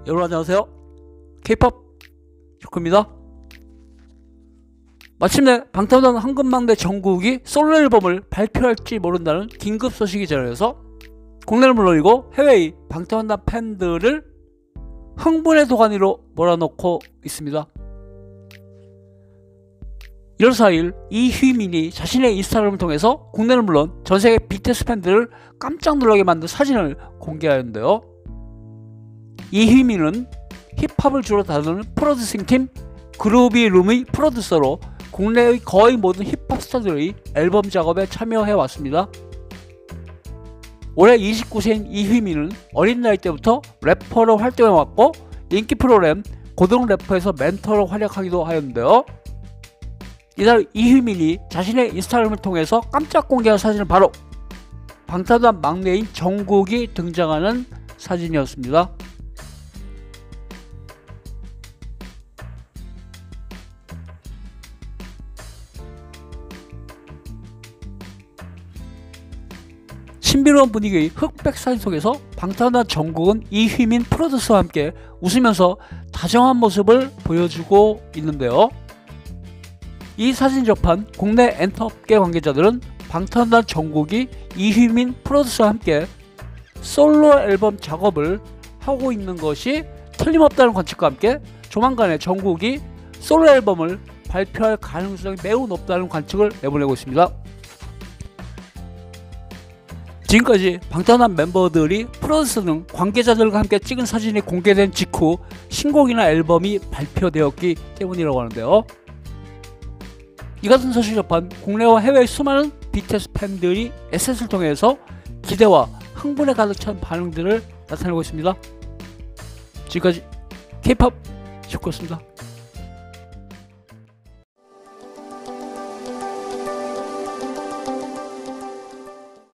여러분 안녕하세요. K-POP 슈크입니다. 마침내 방탄소년단 황금망대 정국이 솔로 앨범을 발표할지 모른다는 긴급 소식이 전해져서 국내를 물론이고 해외의 방탄소년단 팬들을 흥분의 도가니로 몰아넣고 있습니다. 1월 4일 이휘민이 자신의 인스타그램을 통해서 국내를 물론 전세계 BTS 팬들을 깜짝 놀라게 만든 사진을 공개하였는데요. 이휘민은 힙합을 주로 다루는 프로듀싱팀 그루비룸의 프로듀서로 국내의 거의 모든 힙합 스타들의 앨범 작업에 참여해왔습니다. 올해 29세인 이휘민은 어린 나이 때부터 래퍼로 활동해왔고 인기 프로그램 고등 래퍼에서 멘토로 활약하기도 하였는데요. 이날 이휘민이 자신의 인스타그램을 통해서 깜짝 공개한 사진은 바로 방탄소년단 막내인 정국이 등장하는 사진이었습니다. 신비로운 분위기의 흑백 사진 속에서 방탄소년단 정국은 이휘민 프로듀서와 함께 웃으면서 다정한 모습을 보여주고 있는데요. 이 사진 접한 국내 엔터업계 관계자들은 방탄소년단 정국이 이휘민 프로듀서와 함께 솔로 앨범 작업을 하고 있는 것이 틀림없다는 관측과 함께 조만간에 정국이 솔로 앨범을 발표할 가능성이 매우 높다는 관측을 내보내고 있습니다. 지금까지 방탄소년단 멤버들이 프로듀서 등 관계자들과 함께 찍은 사진이 공개된 직후 신곡이나 앨범이 발표되었기 때문이라고 하는데요. 이 같은 소식을 접한 국내와 해외의 수많은 BTS 팬들이 SNS를 통해서 기대와 흥분에 가득 찬 반응들을 나타내고 있습니다. 지금까지 K-POP 슈크였습니다.